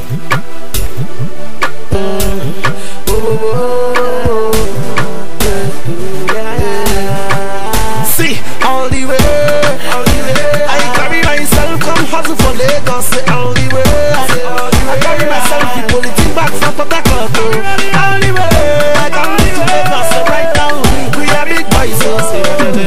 See, all the way, I carry myself, come hustle for Lagos. Say all the way, I carry myself, people eating back from Port Harcourt. All the way, I come to Lagos. So right now, we are big boys. So say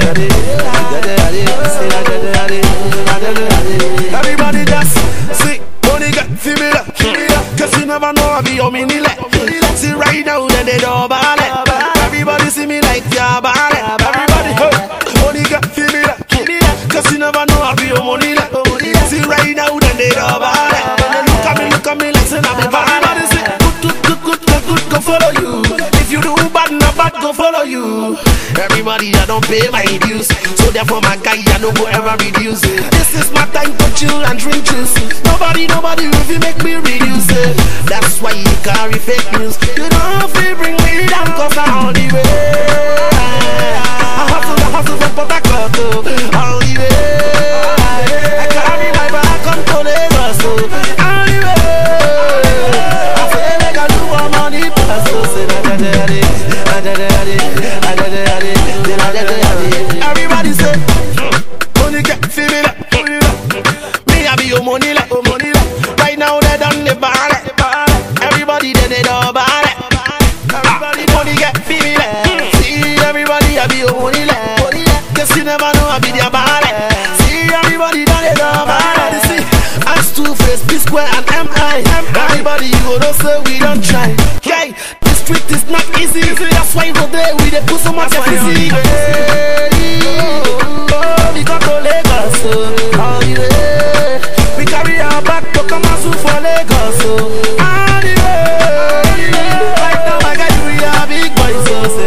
everybody just see, only get familiar. Cause you never know I be your mini leg. See right now, then they don't ballet. Everybody see me like ya ballet. Everybody only get familiar. Cause you never know I be your money leg. See right now, then they don't ballet. Look at me like say I'm a everybody say good, go follow you. If you do bad, not bad, go follow you. Everybody I don't pay my dues, so therefore my guy I don't go ever reduce it. This is my time to chill and drink juice. Nobody if you make me reduce it. That's why you carry fake news. You don't have to bring me down, cause I'm on the way. I hustle from Port Harcourt, all the way. I carry my back on to Lagos, all the way. I say make I do more money, so say everybody say, only get female. Me I be your money like, right now they done the bar. Everybody they don't bar. Everybody only get female. See everybody I be your money like. Guess you never know I be their bar. See everybody done the bar. See us Two-Face, P-Square and M.I. Everybody you go know say we don't try. Okay, the street is not easy. That's why today we dey put so much emphasis. We got to Lagos, all the way. We carry our back to come and sue for Lagos, all the way. Right now my guy we are big boys,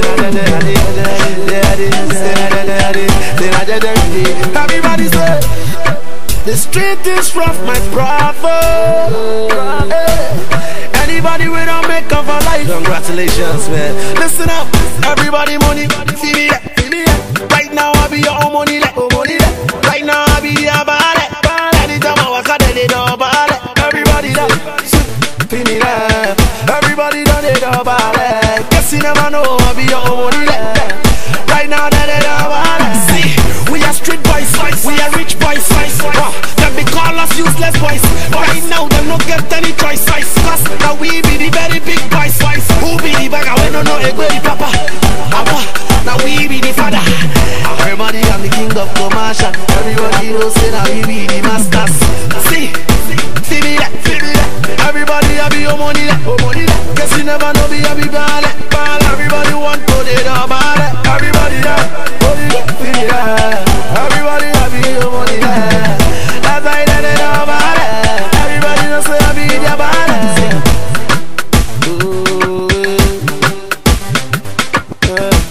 everybody say the street is rough, my bravo. Anybody we don't make of our life, congratulations, man. Listen up, everybody money, see me there. Right now I be your own money, right now I be your ballet. Anytime I walk out, they don't ballet. Everybody there, see me there. Everybody done they don't ballet. Guess you never know I be your own money, right now they don't ballet. See, we are street boys, we are rich boys. Them be call us useless boys. Right now them no get any choice. Cause now we be the very big boys. Who be the bagger? We don't know the papa. Now we be the father. Everybody I'm the king of commercial. Everybody knows say now we be the masters. See me that. Everybody I be your money that. Guess you never know me I be ballet. Everybody want to the ballet. Everybody that. See me that. Everybody I be your money that. That's why they know ballet. Everybody knows say I be the ballet.